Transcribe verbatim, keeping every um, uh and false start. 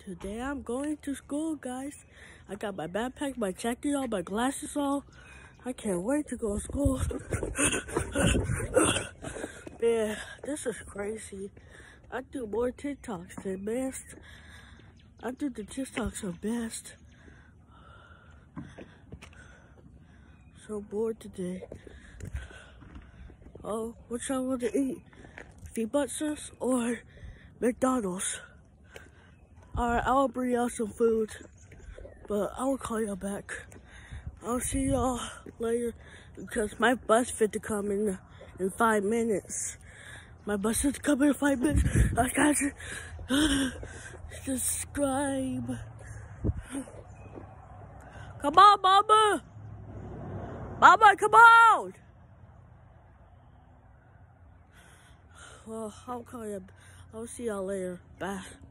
Today I'm going to school, guys. I got my backpack, my jacket on, my glasses on. I can't wait to go to school. Man, this is crazy. I do more TikToks than best. I do the TikToks are best. So bored today. Oh, what y'all want to eat? Feet sauce or McDonald's? Alright, I'll bring y'all some food, but I will call y'all back. I'll see y'all later because my bus fit to come in in five minutes. My bus fit to come in five minutes. I can't subscribe. Come on, Mama! Mama, come on! Well, I'll call you. I'll see y'all later. Bye.